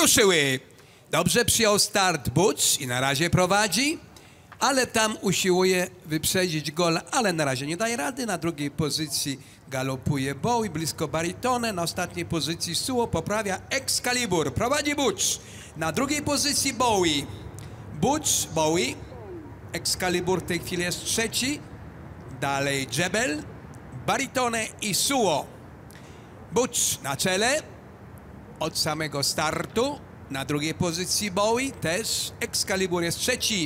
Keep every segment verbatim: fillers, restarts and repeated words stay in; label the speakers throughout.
Speaker 1: ruszyły. Dobrze przyjął start Butch i na razie prowadzi, ale tam usiłuje wyprzedzić gola, ale na razie nie daje rady. Na drugiej pozycji galopuje Bowie, blisko Baritone. Na ostatniej pozycji Suo poprawia Excalibur. Prowadzi Butch. Na drugiej pozycji Bowie. Butch, Bowie. Excalibur w tej chwili jest trzeci. Dalej Jebel, Baritone i Suo. Butch na czele od samego startu. Na drugiej pozycji Bowie też. Excalibur jest trzeci.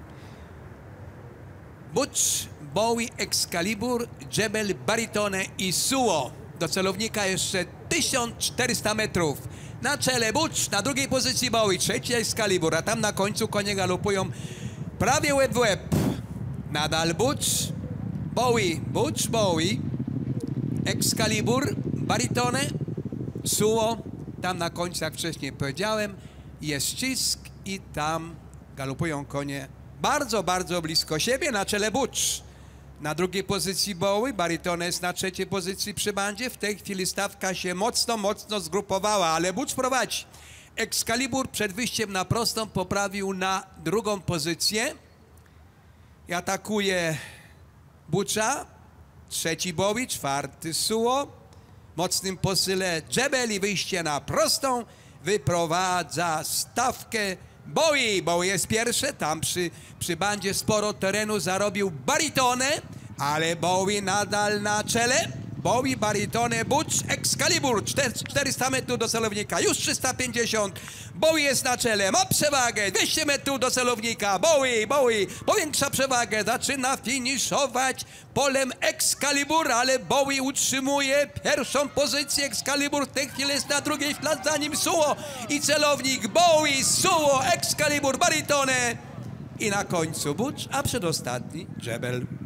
Speaker 1: Butch, Bowie, Excalibur, Jebel, Baritone i Suo. Do celownika jeszcze tysiąc czterysta metrów. Na czele Butch, na drugiej pozycji Bowie, trzeci Excalibur, a tam na końcu konie galopują prawie łeb w łeb. Nadal Butch, Bowie, Butch, Bowie, Excalibur, Baritone, Suo. Tam na końcu, jak wcześniej powiedziałem, jest ścisk i tam galopują konie bardzo, bardzo blisko siebie. Na czele Butch. Na drugiej pozycji Bowie, Baritone jest na trzeciej pozycji przy bandzie. W tej chwili stawka się mocno, mocno zgrupowała, ale Butch prowadzi. Excalibur przed wyjściem na prostą poprawił na drugą pozycję i atakuje Butcha. Trzeci Bowie, czwarty Suo. Mocnym posyle Jebel i wyjście na prostą wyprowadza stawkę Bowie. Bowie jest pierwsze, tam przy, przy bandzie sporo terenu zarobił Baritone, ale Bowie nadal na czele. Bowie, Baritone, Butch, Excalibur, czterysta metrów do celownika, już trzysta pięćdziesiąt. Bowie jest na czele, ma przewagę, dwieście metrów do celownika. Bowie, Bowie powiększa przewagę, zaczyna finiszować polem Excalibur, ale Bowie utrzymuje pierwszą pozycję. Excalibur w tej chwili jest na drugiej, w za nim Suo i celownik. Bowie, Suo, Excalibur, Baritone i na końcu Butch, a przedostatni Jebel.